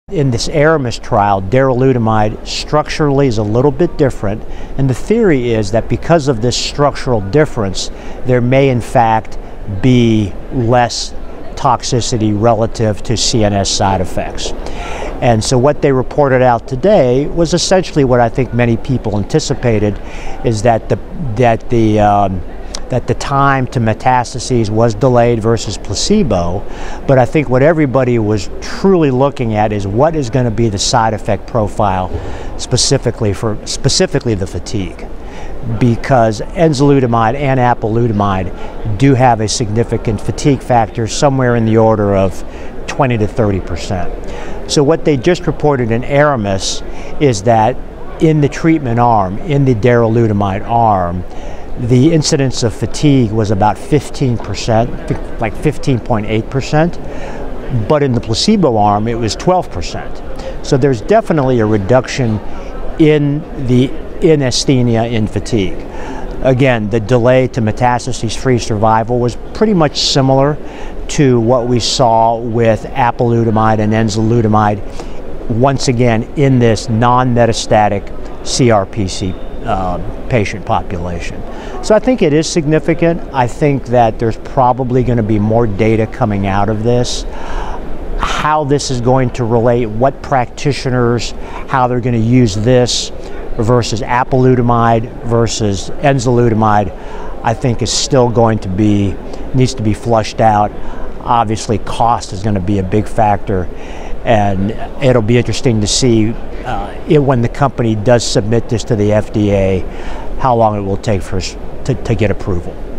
In this ARAMIS trial, darolutamide structurally is a little bit different, and the theory is that because of this structural difference, there may in fact be less toxicity relative to CNS side effects. And so what they reported out today was essentially what I think many people anticipated, is that the time to metastases was delayed versus placebo. But I think what everybody was truly looking at is what is going to be the side effect profile specifically the fatigue, because enzalutamide and apalutamide do have a significant fatigue factor somewhere in the order of 20 to 30%. So what they just reported in ARAMIS is that in the treatment arm, in the darolutamide arm, the incidence of fatigue was about 15%, like 15.8%, but in the placebo arm it was 12%. So there's definitely a reduction in asthenia in fatigue. Again, the delay to metastases-free survival was pretty much similar to what we saw with apalutamide and enzalutamide, once again in this non-metastatic CRPC patient population. So I think it is significant. I think that there's probably going to be more data coming out of this. How this is going to relate, what practitioners, how they're going to use this versus apalutamide versus enzalutamide, I think is still going to be, needs to be flushed out. Obviously cost is going to be a big factor, and it'll be interesting to see when the company does submit this to the FDA, how long it will take to get approval.